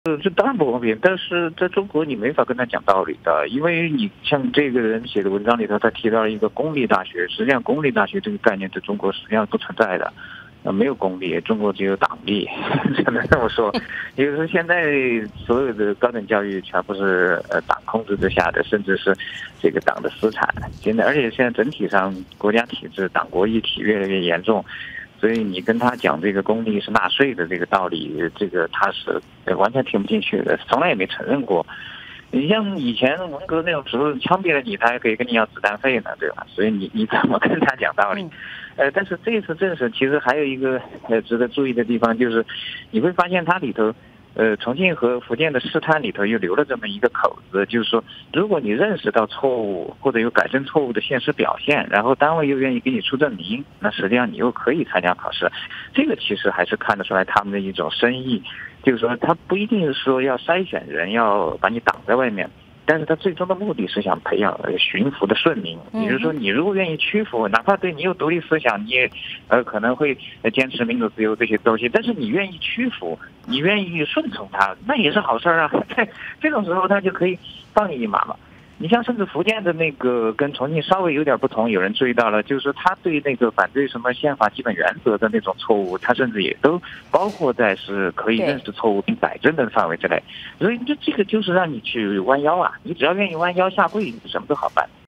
这当然不公平，但是在中国你没法跟他讲道理的，因为你像这个人写的文章里头，他提到了一个公立大学，实际上公立大学这个概念在中国实际上不存在的，没有公立，中国只有党立，只能这么说。也就是说，现在所有的高等教育全部是党控制之下的，甚至是这个党的私产。现在，而且现在整体上国家体制、党国一体越来越严重。所以你跟他讲这个公立是纳税的这个道理，这个他是完全听不进去的，从来也没承认过。你像以前文革那种时候，枪毙了你，他还可以跟你要子弹费呢，对吧？所以你怎么跟他讲道理？但是这次政审其实还有一个值得注意的地方，就是你会发现它里头。重庆和福建的试探里头又留了这么一个口子，就是说，如果你认识到错误或者有改正错误的现实表现，然后单位又愿意给你出证明，那实际上你又可以参加考试。这个其实还是看得出来他们的一种深意，就是说他不一定是说要筛选人，要把你挡在外面。但是他最终的目的是想培养驯服的顺民，也就是说，你如果愿意屈服，哪怕对你有独立思想，你也可能会坚持民主自由这些东西，但是你愿意屈服，你愿意顺从他，那也是好事啊。这种时候他就可以放你一马嘛。你像甚至福建的那个跟重庆稍微有点不同，有人注意到了，就是说他对那个反对什么宪法基本原则的那种错误，他甚至也都包括在是可以认识错误并改正的范围之内。所以这个就是让你去弯腰啊，你只要愿意弯腰下跪，什么都好办。